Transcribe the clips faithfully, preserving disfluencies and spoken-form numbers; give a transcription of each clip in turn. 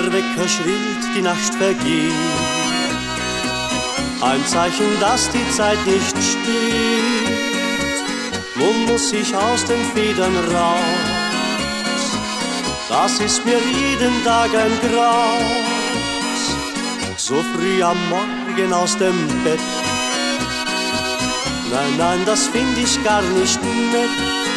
Der Wecker schrillt, die Nacht vergeht. Ein Zeichen, dass die Zeit nicht steht. Nun muss ich aus den Federn raus. Das ist mir jeden Tag ein Graus. So früh am Morgen aus dem Bett. Nein, nein, das find ich gar nicht nett.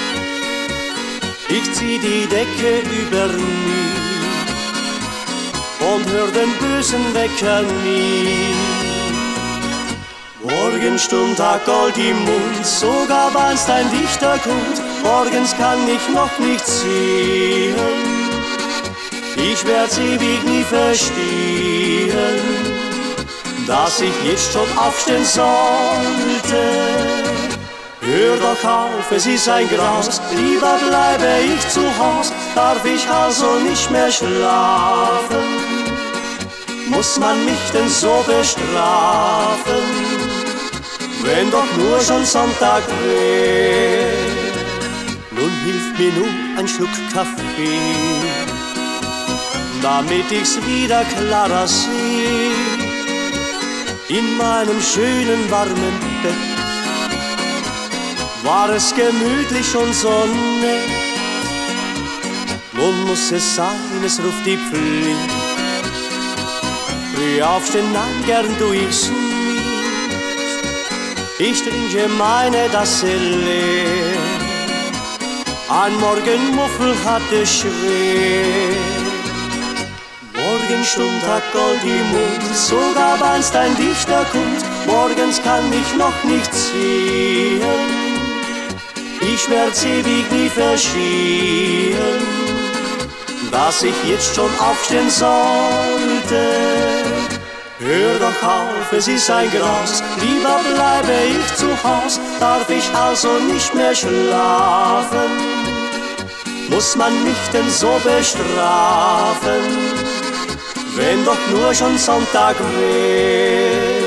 Ich zieh die Decke über mich und hör den bösen Wecker nie. Morgenstund hat Gold im Mund, sogar weinst ein dichter Grund. Morgens kann ich noch nicht sehen, ich werd's ewig nie verstehen, dass ich jetzt schon aufstehen sollte. Hör doch auf, es ist ein Graus, lieber bleibe ich zu Haus. Darf ich also nicht mehr schlafen? Muss man mich denn so bestrafen, wenn doch nur schon Sonntag wär? Nun hilft mir nur ein Schluck Kaffee, damit ich's wieder klarer seh. In meinem schönen warmen Bett war es gemütlich und so nett. Nun muss es sein, es ruft die Pflicht. Früh aufstehen, nein, gern tu ich's nicht. Ich trinke meine Tasse leer. Ein Morgenmuffel hatte schwer. Morgenstund hat Gold im Mund, sogar weinst ein dichter Kund. Morgens kann ich noch nicht sehen, ich werd's ewig nie verstehen, dass ich jetzt schon aufstehen sollte. Hör doch auf, es ist ein Graus, lieber bleibe ich zu Haus. Darf ich also nicht mehr schlafen? Muss man mich denn so bestrafen, wenn doch nur schon Sonntag wär?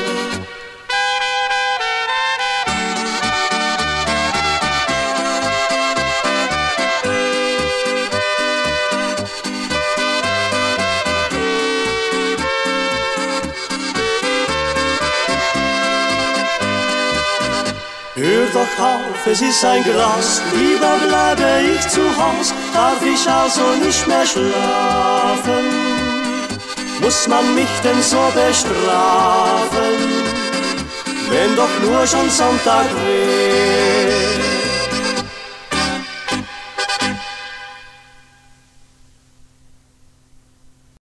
Hör doch auf, es ist ein Graus, lieber bleibe ich zu Haus. Darf ich also nicht mehr schlafen? Muss man mich denn so bestrafen, wenn doch nur schon Sonntag wär?